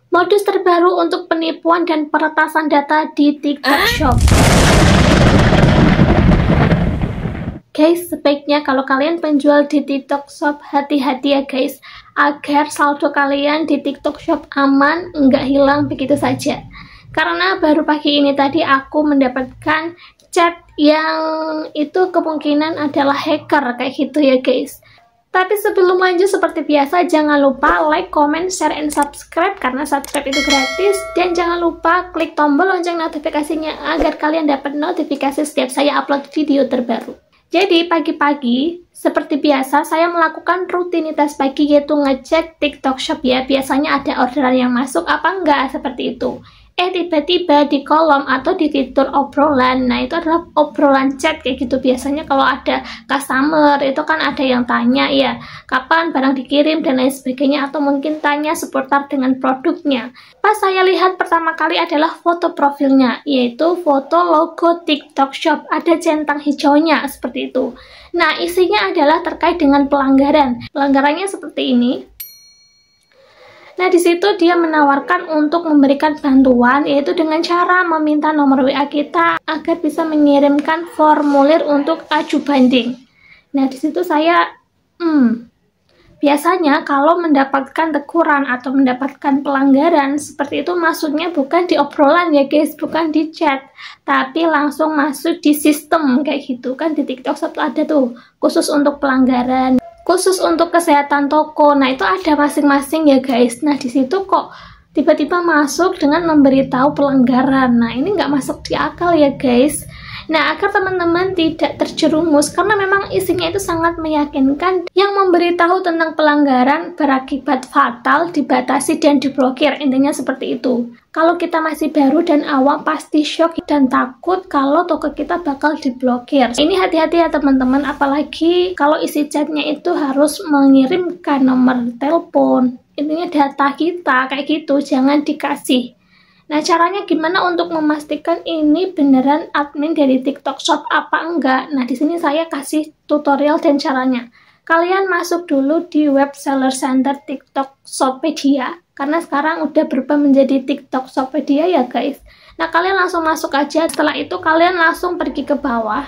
Modus terbaru untuk penipuan dan peretasan data di TikTok Shop. Guys, sebaiknya kalau kalian penjual di TikTok Shop, hati-hati ya guys, agar saldo kalian di TikTok Shop aman, nggak hilang begitu saja. Karena baru pagi ini tadi aku mendapatkan chat yang itu kemungkinan adalah hacker kayak gitu ya guys. Tapi sebelum lanjut seperti biasa, jangan lupa like, comment, share, and subscribe karena subscribe itu gratis. Dan jangan lupa klik tombol lonceng notifikasinya agar kalian dapat notifikasi setiap saya upload video terbaru. Jadi pagi-pagi, seperti biasa, saya melakukan rutinitas pagi yaitu ngecek TikTok Shop ya. Biasanya ada orderan yang masuk apa enggak, seperti itu. Tiba-tiba di kolom atau di fitur obrolan, nah itu adalah obrolan chat kayak gitu. Biasanya kalau ada customer itu kan ada yang tanya ya, kapan barang dikirim dan lain sebagainya, atau mungkin tanya seputar dengan produknya. Pas saya lihat pertama kali adalah foto profilnya, yaitu foto logo TikTok Shop, ada centang hijaunya seperti itu. Nah, isinya adalah terkait dengan pelanggaran. Pelanggarannya seperti ini. Nah, di situ dia menawarkan untuk memberikan bantuan, yaitu dengan cara meminta nomor WA kita agar bisa mengirimkan formulir untuk aju banding. Nah, di situ saya, biasanya kalau mendapatkan teguran atau mendapatkan pelanggaran seperti itu, masuknya bukan di obrolan ya guys, bukan di chat, tapi langsung masuk di sistem kayak gitu kan. Di TikTok Shop ada tuh khusus untuk pelanggaran, khusus untuk kesehatan toko. Nah, itu ada masing-masing ya guys. Nah, di situ kok tiba-tiba masuk dengan memberitahu pelanggaran. Nah, ini nggak masuk di akal ya guys. Nah, agar teman-teman tidak terjerumus, karena memang isinya itu sangat meyakinkan, yang memberitahu tentang pelanggaran berakibat fatal, dibatasi dan diblokir. Intinya seperti itu. Kalau kita masih baru dan awam, pasti shock dan takut kalau toko kita bakal diblokir. Ini hati-hati ya teman-teman, apalagi kalau isi chatnya itu harus mengirimkan nomor telepon, intinya data kita kayak gitu, jangan dikasih. Nah, caranya gimana untuk memastikan ini beneran admin dari TikTok Shop apa enggak? Nah, di sini saya kasih tutorial dan caranya. Kalian masuk dulu di web seller center TikTok Shoppedia, karena sekarang udah berubah menjadi TikTok Shoppedia ya guys. Nah, kalian langsung masuk aja. Setelah itu kalian langsung pergi ke bawah.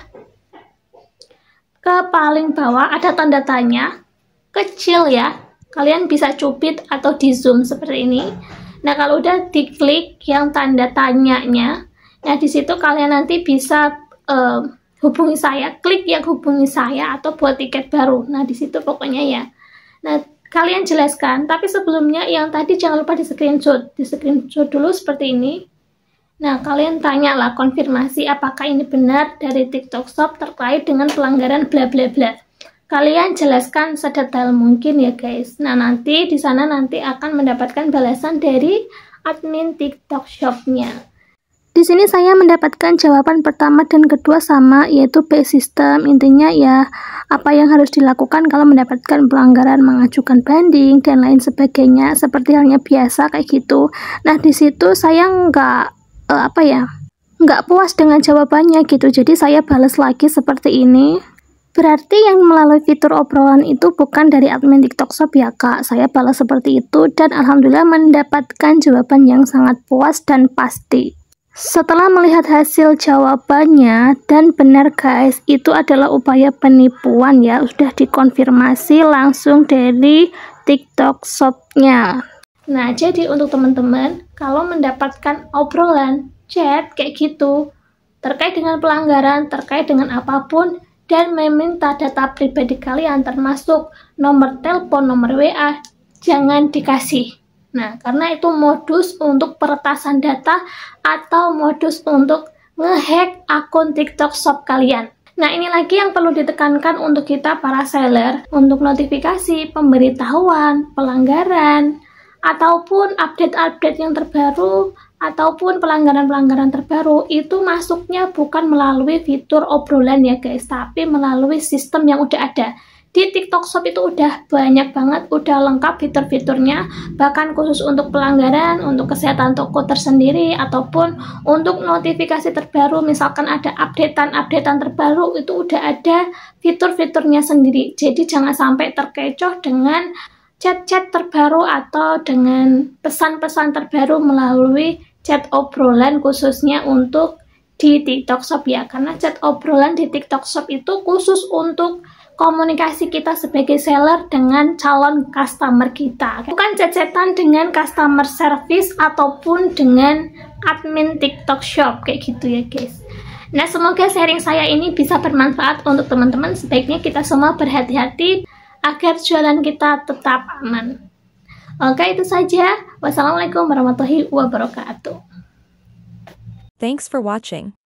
Ke paling bawah ada tanda tanya, kecil ya. Kalian bisa cupit atau di zoom seperti ini. Nah, kalau udah diklik yang tanda tanyanya, nah di situ kalian nanti bisa hubungi saya, klik yang hubungi saya atau buat tiket baru. Nah, di situ pokoknya ya. Nah, kalian jelaskan, tapi sebelumnya yang tadi jangan lupa di screenshot dulu seperti ini. Nah, kalian tanyalah konfirmasi apakah ini benar dari TikTok Shop terkait dengan pelanggaran bla bla bla. Kalian jelaskan sedetail mungkin ya guys. Nah, nanti di sana nanti akan mendapatkan balasan dari admin TikTok Shop-nya. Di sini saya mendapatkan jawaban pertama dan kedua sama, yaitu by system. Intinya ya, apa yang harus dilakukan kalau mendapatkan pelanggaran, mengajukan banding dan lain sebagainya, seperti halnya biasa kayak gitu. Nah, di situ saya nggak puas dengan jawabannya gitu. Jadi saya balas lagi seperti ini. Berarti yang melalui fitur obrolan itu bukan dari admin TikTok Shop ya kak. Saya balas seperti itu dan alhamdulillah mendapatkan jawaban yang sangat puas dan pasti. Setelah melihat hasil jawabannya, dan benar guys, itu adalah upaya penipuan ya, sudah dikonfirmasi langsung dari TikTok Shop-nya. Nah, jadi untuk teman-teman, kalau mendapatkan obrolan, chat kayak gitu, terkait dengan pelanggaran, terkait dengan apapun, dan meminta data pribadi kalian termasuk nomor telepon, nomor WA, jangan dikasih. Nah, karena itu modus untuk peretasan data atau modus untuk ngehack akun TikTok Shop kalian. Nah, ini lagi yang perlu ditekankan untuk kita para seller, untuk notifikasi, pemberitahuan, pelanggaran, ataupun update-update yang terbaru, ataupun pelanggaran-pelanggaran terbaru, itu masuknya bukan melalui fitur obrolan ya guys, tapi melalui sistem yang udah ada. Di TikTok Shop itu udah banyak banget, udah lengkap fitur-fiturnya, bahkan khusus untuk pelanggaran, untuk kesehatan toko tersendiri, ataupun untuk notifikasi terbaru, misalkan ada updatean terbaru, itu udah ada fitur-fiturnya sendiri. Jadi jangan sampai terkecoh dengan chat-chat terbaru atau dengan pesan-pesan terbaru melalui chat obrolan khususnya untuk di TikTok Shop ya, karena chat obrolan di TikTok Shop itu khusus untuk komunikasi kita sebagai seller dengan calon customer kita, bukan chat-chatan dengan customer service ataupun dengan admin TikTok Shop kayak gitu ya guys. Nah, semoga sharing saya ini bisa bermanfaat untuk teman-teman. Sebaiknya kita semua berhati-hati agar jualan kita tetap aman. Oke, itu saja. Wassalamualaikum warahmatullahi wabarakatuh. Thanks for watching.